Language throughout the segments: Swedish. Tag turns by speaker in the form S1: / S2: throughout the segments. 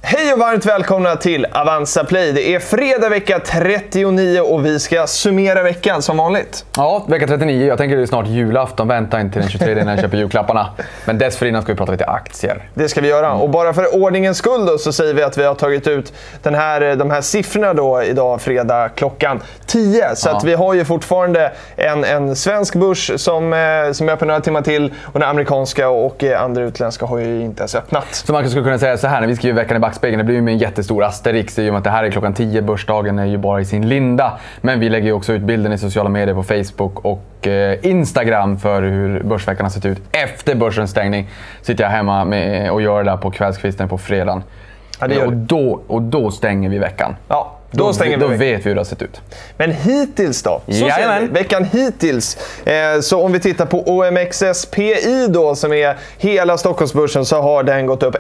S1: Hej och varmt välkomna till Avanza Play. Det är fredag vecka 39 och vi ska summera veckan som vanligt.
S2: Ja, vecka 39. Jag tänker det är snart julafton. Vänta inte till den 23 när jag köper julklapparna. Men dessförinnan ska vi prata lite aktier.
S1: Det ska vi göra. Och bara för ordningens skull då, så säger vi att vi har tagit ut de här siffrorna då idag fredag klockan 10. Så att vi har ju fortfarande en svensk börs som är öppen några timmar till. Och den amerikanska och andra utländska har ju inte ens öppnat.
S2: Så man skulle kunna säga så här när vi skriver veckan i backspegeln. Det blir ju med en jättestor asterix i och med att det här är klockan 10. Börsdagen är ju bara i sin linda. Men vi lägger ju också ut bilden i sociala medier på Facebook och Instagram för hur börsveckan har sett ut efter börsens stängning. Sitter jag hemma med och gör det där på kvällskvisten på fredagen. Ja, och då stänger vi veckan.
S1: Ja. Då
S2: vet vi hur det har sett ut.
S1: Men hittills då? Veckan hittills. Så om vi tittar på OMXS-PI då, som är hela Stockholmsbörsen, så har den gått upp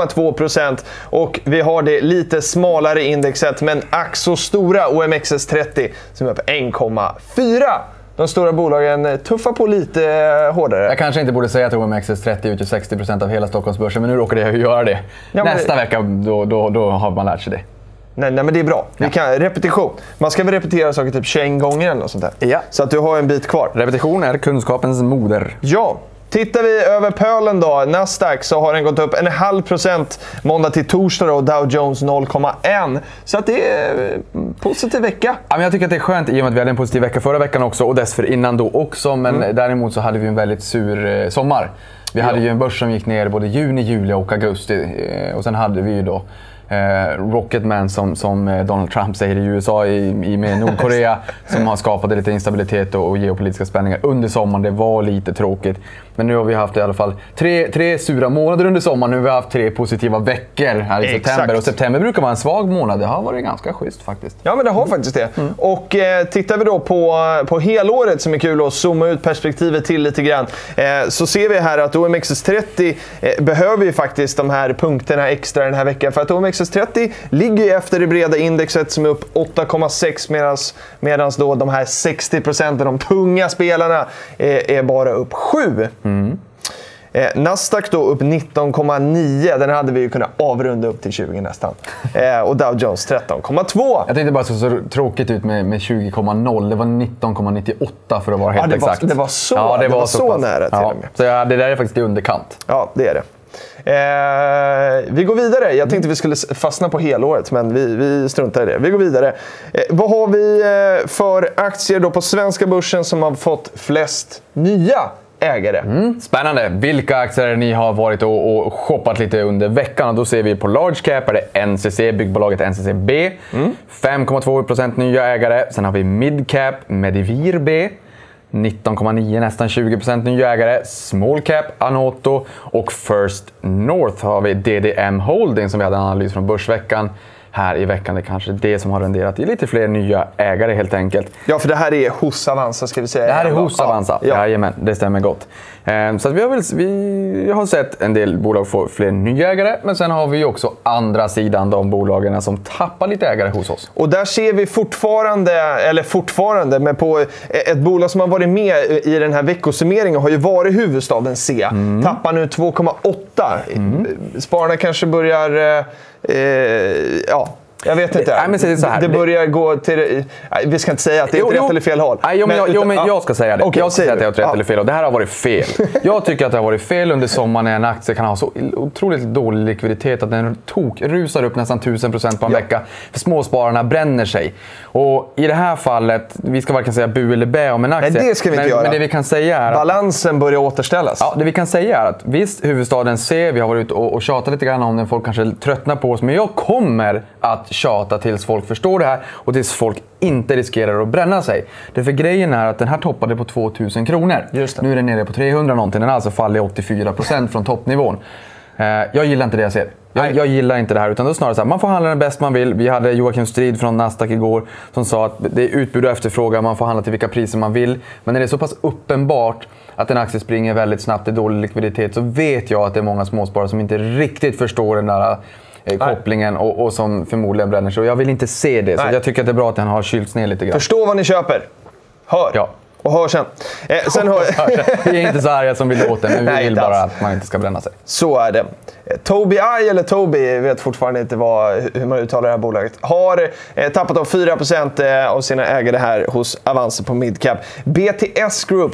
S1: 1,2%. Och vi har det lite smalare indexet, men ack så stora OMXS30 som är upp 1,4%. De stora bolagen tuffar på lite hårdare.
S2: Jag kanske inte borde säga att OMXS30 utgör 60% av hela Stockholmsbörsen, men nu råkar jag göra det. Ja, nästa vecka då har man lärt sig det.
S1: Nej, men det är bra. Vi kan, repetition. Man ska väl repetera saker typ 21 gånger eller något sånt där.
S2: Ja.
S1: Så att du har en bit kvar.
S2: Repetition är kunskapens moder.
S1: Ja. Tittar vi över pölen då, Nasdaq, så har den gått upp 0,5% måndag till torsdag och Dow Jones 0,1%. Så att det är en positiv vecka.
S2: Ja, men jag tycker att det är skönt i och med att vi hade en positiv vecka förra veckan också och dessförinnan då också. Men däremot så hade vi en väldigt sur sommar. Vi hade ju en börs som gick ner både juni, juli och augusti. Och sen hade vi ju då Rocketman som Donald Trump säger i USA med Nordkorea som har skapat lite instabilitet och geopolitiska spänningar under sommaren. Det var lite tråkigt. Men nu har vi haft i alla fall tre sura månader under sommaren. Nu har vi haft 3 positiva veckor här i september. Och september brukar vara en svag månad. Det har varit ganska schysst faktiskt.
S1: Ja, men det har faktiskt det. Och tittar vi då på helåret, som är kul att zooma ut perspektivet till lite grann, så ser vi här att OMXS30 behöver ju faktiskt de här punkterna extra den här veckan. För att OMXS30 ligger efter det breda indexet som är upp 8,6 medan då de här 60%, de tunga spelarna, är bara upp 7. Nasdaq då upp 19,9. Den hade vi ju kunnat avrunda upp till 20 nästan. Och Dow Jones 13,2.
S2: Jag tänkte bara så tråkigt ut med 20,0. Det var 19,98 för att vara helt exakt.
S1: Det var så nära till och med.
S2: Så det där är faktiskt i underkant.
S1: Ja, det är det. Vi går vidare. Jag tänkte vi skulle fastna på helåret, men vi struntar i det. Vi går vidare. Vad har vi för aktier då på svenska börsen som har fått flest nya ägare?
S2: Spännande. Vilka aktier ni har varit och shoppat lite under veckan? Och då ser vi på large cap är det NCC, byggbolaget NCCB. 5,2% nya ägare. Sen har vi mid cap, Medivir B. 19,9, nästan 20% nya ägare. Small cap, Anoto. Och First North har vi DDM Holding som vi hade en analys från Börsveckan. Här i veckan är kanske det som har renderat i lite fler nya ägare helt enkelt.
S1: Ja, för det här är hos Avanza, ska vi säga.
S2: Det här är hos Avanza, jajamän, det stämmer gott. Så att vi har sett en del bolag få fler nya ägare, men sen har vi också andra sidan, de bolagen som tappar lite ägare hos oss. Och
S1: där ser vi fortfarande, men på ett bolag som har varit med i den här veckosummeringen har ju varit huvudstaden C. Tappar nu 2,8. Spararna kanske börjar... jag vet inte. Det börjar gå till... Vi ska inte säga att det är rätt eller fel håll.
S2: Men jag ska säga det. Jag ska säga att det är rätt eller fel håll. Det här har varit fel. Jag tycker att det har varit fel under sommaren när en aktie kan ha så otroligt dålig likviditet att den rusar upp nästan 1000% på en vecka. För småspararna bränner sig. Och i det här fallet, vi ska varken säga bu eller bä om en aktie.
S1: Nej, det ska vi inte göra.
S2: Men det vi kan säga är att
S1: balansen börjar återställas.
S2: Ja, det vi kan säga är att visst, huvudstaden C, vi har varit ute och tjatat lite grann om den. Folk kanske tröttnar på oss. Men jag kommer att tjata tills folk förstår det här och tills folk inte riskerar att bränna sig. För grejen är att den här toppade på 2000 kronor. Nu är den nere på 300 någonting. Den har alltså fallit 84% från toppnivån. Jag gillar inte det jag ser. Jag gillar inte det här, utan då snarare så här, man får handla den bäst man vill. Vi hade Joakim Strid från Nasdaq igår som sa att det är utbud och efterfrågan, man får handla till vilka priser man vill. Men när det är så pass uppenbart att en aktie springer väldigt snabbt i dålig likviditet, så vet jag att det är många småsparare som inte riktigt förstår den där kopplingen och som förmodligen bränner sig. Och jag vill inte se det, så jag tycker att det är bra att den har kylts ner lite grann.
S1: Förstå vad ni köper. Hör.
S2: Ja.
S1: Och hör sen. Sen har...
S2: Vi är inte så arga som vi låter, men vi
S1: Nej,
S2: vill bara
S1: alls.
S2: att man inte ska bränna sig.
S1: Så är det. Tobii eller Tobii, vet fortfarande inte hur man uttalar det här bolaget, har tappat av 4% av sina ägare här hos Avanza på midcap. BTS Group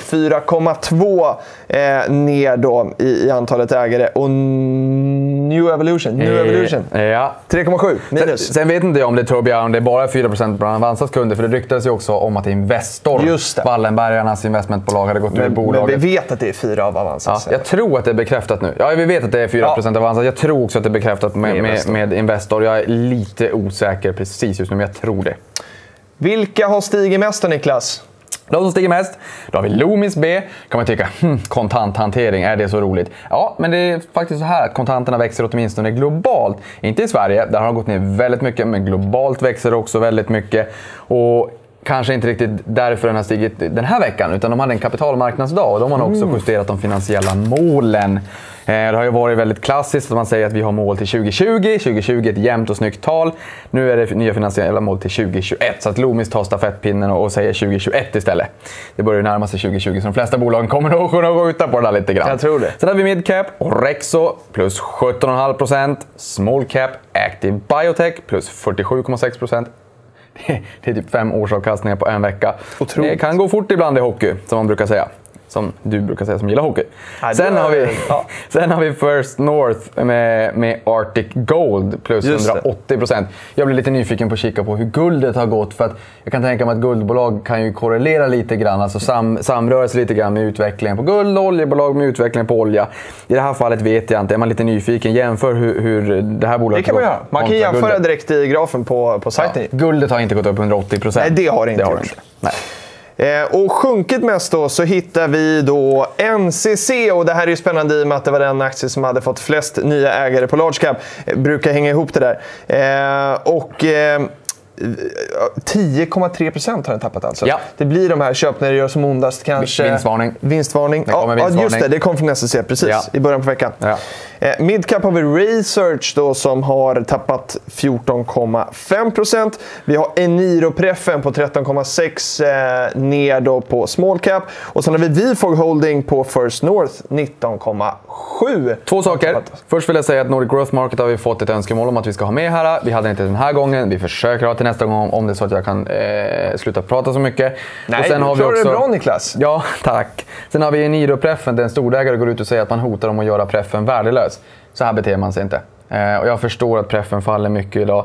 S1: 4,2 ner då i antalet ägare. Och New Evolution
S2: Ja.
S1: 3,7 minus.
S2: Sen vet inte jag om det är Tobii, om det är bara 4% bland Avanzas kunder, för det ryktades ju också om att Investor,
S1: Just det.
S2: Wallenbergarnas investmentbolag, hade gått ur bolaget.
S1: Men vi vet att det är 4 av Avanza.
S2: Ja, jag tror att det är bekräftat nu. Ja, vi vet att det är 4% av Avanza. Jag tror också att det är bekräftat med Investor. Jag är lite osäker precis just nu, men jag tror det.
S1: Vilka har stigit mest då, Niklas?
S2: De som stiger mest, då har vi Loomis B. Kan man tycka, kontanthantering, är det så roligt? Ja, men det är faktiskt så här att kontanterna växer åtminstone globalt. Inte i Sverige, där har de gått ner väldigt mycket, men globalt växer det också väldigt mycket. Och kanske inte riktigt därför den har stigit den här veckan, utan de hade en kapitalmarknadsdag och de har också justerat de finansiella målen. Det har ju varit väldigt klassiskt att man säger att vi har mål till 2020. 2020 är ett jämnt och snyggt tal. Nu är det nya finansiella mål till 2021. Så att Loomis tar stafettpinnen och säger 2021 istället. Det börjar ju närma sig 2020, så de flesta bolagen kommer nog att gå utan på det där lite grann.
S1: Jag tror det.
S2: Sen har vi midcap och Rexo plus 17,5%. Small cap Active Biotech plus 47,6%. Det är typ 5 årsavkastningar på en vecka.
S1: Otroligt.
S2: Det kan gå fort ibland i hockey, som man brukar säga. Som du brukar säga som gillar hockey.
S1: Ja,
S2: sen har vi First North med Arctic Gold plus 180%. Jag blir lite nyfiken på att kika på hur guldet har gått. För att jag kan tänka mig att guldbolag kan ju korrelera lite grann. Alltså samröra sig lite grann med utvecklingen på guld, oljebolag med utvecklingen på olja. I det här fallet vet jag inte. Är man lite nyfiken, jämför hur det här bolaget
S1: det kan man göra. Man kan jämföra
S2: guldet
S1: direkt i grafen på sajten.
S2: Ja, guldet har inte gått upp 180%.
S1: Nej, det har det inte gjort.
S2: Nej.
S1: Och sjunkit mest då så hittar vi då NCC, och det här är ju spännande i och med att det var den aktie som hade fått flest nya ägare på large cap. Brukar hänga ihop det där. 10,3% har den tappat alltså.
S2: Ja.
S1: Det blir de här köp när det gör som ondast kanske.
S2: Vinstvarning.
S1: Ja, just det. Det kom från NCC precis i början på veckan.
S2: Ja.
S1: Midcap har vi Research då, som har tappat 14,5%. Vi har Eniro-preffen på 13,6 ner då på small cap. Och sen har vi Vifog Holding på First North 19,7.
S2: Två saker. Först vill jag säga att Nordic Growth Market har vi fått ett önskemål om att vi ska ha med här. Vi hade inte den här gången. Vi försöker ha till nästa gång om det är så att jag kan sluta prata så mycket.
S1: Nej,
S2: och sen har vi också...
S1: det bra, Niklas.
S2: Ja, tack. Sen har vi Eniro-preffen. Den storägare går ut och säger att man hotar om att göra preffen värdelös. Så här beter man sig inte. Och jag förstår att preffen faller mycket idag.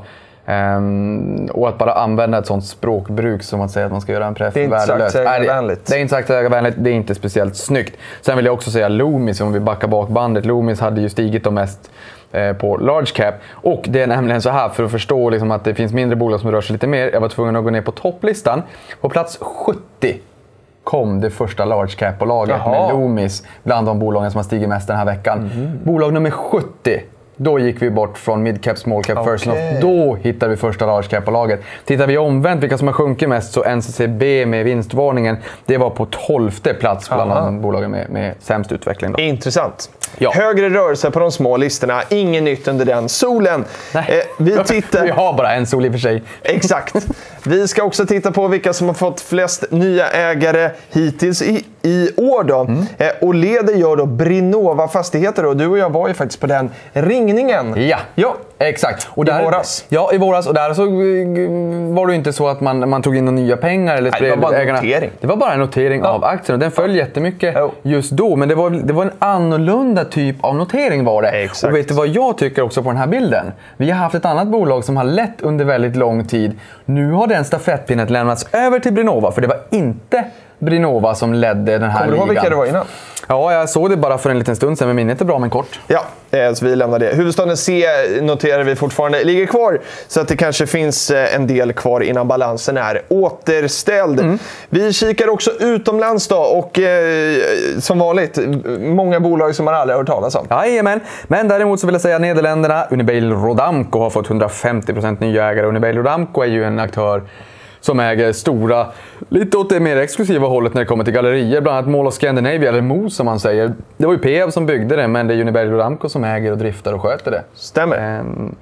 S2: Och att bara använda ett sånt språkbruk som att säga att man ska göra en preff värdelös.
S1: Det är inte sagt ägarvänligt.
S2: Det är inte speciellt snyggt. Sen vill jag också säga Loomis, om vi backar bak bandet. Loomis hade ju stigit de mest på large cap. Och det är nämligen så här, för att förstå liksom att det finns mindre bolag som rör sig lite mer. Jag var tvungen att gå ner på topplistan. På plats 70 kom det första large cap-bolaget med Loomis bland de bolagen som har stigit mest den här veckan. Bolag nummer 70. Då gick vi bort från midcap, small cap, first north. Då hittade vi första large cap-bolaget. Tittar vi omvänt vilka som har sjunkit mest, så NCCB med vinstvarningen, det var på 12:e plats bland de bolagen med sämst utveckling. Då.
S1: Intressant.
S2: Ja.
S1: Högre rörelse på de små listorna, inget nytt under den solen. Vi
S2: har bara en sol i och för sig.
S1: Exakt. Vi ska också titta på vilka som har fått flest nya ägare hittills i år då. Och leder gör då Brinnova Fastigheter, och du och jag var ju faktiskt på den ringningen.
S2: Ja, exakt. Och
S1: där, i våras.
S2: Ja, i våras. Och där så var det inte så att man tog in några nya pengar. Eller
S1: det var bara en notering.
S2: Det var bara en notering av aktien, och den föll jättemycket just då. Men det var en annorlunda typ av notering var det.
S1: Exakt.
S2: Och vet du vad jag tycker också på den här bilden? Vi har haft ett annat bolag som har lett under väldigt lång tid. Nu har den stafettpinnen lämnats över till Brinnova, för det var inte Brinnova som ledde den här ligan.
S1: Kommer du ihåg vilka det var innan?
S2: Ja, jag såg det bara för en liten stund sedan, men minnet är bra men kort.
S1: Ja, så vi lämnar det. Huvudstaden C noterar vi fortfarande ligger kvar, så att det kanske finns en del kvar innan balansen är återställd. Vi kikar också utomlands då, och som vanligt, många bolag som man aldrig har hört talas om.
S2: Jajamän, men däremot så vill jag säga att Nederländerna, Unibail Rodamco har fått 150% nya ägare. Unibail Rodamco är ju en aktör som äger stora, lite åt det mer exklusiva hållet när det kommer till gallerier. Bland annat Mall of Scandinavia, eller MOS som man säger. Det var ju PEV som byggde det, men det är Unibail Rodamco som äger och driftar och sköter det.
S1: Stämmer.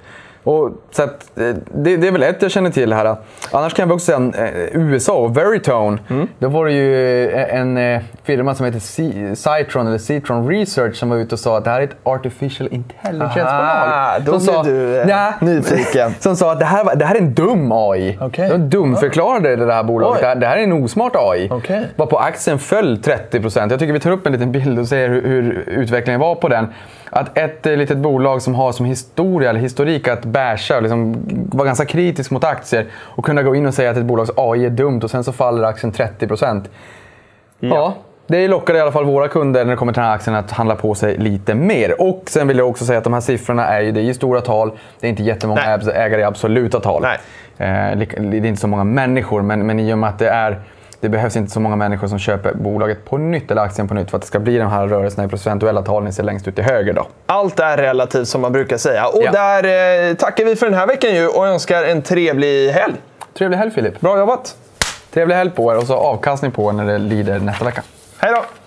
S2: Och så att, det är väl ett jag känner till här. Annars kan vi också säga USA, Veritone. Då var det ju en firma som heter Citron Research som var ute och sa att det här är ett artificial intelligence-bolag.
S1: Då blir du nyfiken.
S2: Som sa att det här är en dum AI.
S1: Okay.
S2: De dumförklarade det här bolaget. Det här är en osmart AI.
S1: Okay.
S2: Var på aktien föll 30%. Jag tycker vi tar upp en liten bild och ser hur utvecklingen var på den. Att ett litet bolag som har som historik att bärsa och liksom vara ganska kritisk mot aktier och kunna gå in och säga att ett bolags AI är dumt och sen så faller aktien 30%. Ja, det lockar i alla fall våra kunder när det kommer till den här aktien att handla på sig lite mer. Och sen vill jag också säga att de här siffrorna det är stora tal. Det är inte jättemånga ägare i absoluta tal.
S1: Nej.
S2: Det är inte så många människor, men i och med att det behövs inte så många människor som köper bolaget på nytt eller aktien på nytt för att det ska bli de här rörelserna i procentuella tal ni ser längst ut till höger då.
S1: Allt är relativt som man brukar säga. Och där tackar vi för den här veckan ju och önskar en trevlig helg.
S2: Trevlig helg Filip.
S1: Bra jobbat.
S2: Trevlig helg på er och så avkastning på er när det lider nästa vecka.
S1: Hej då!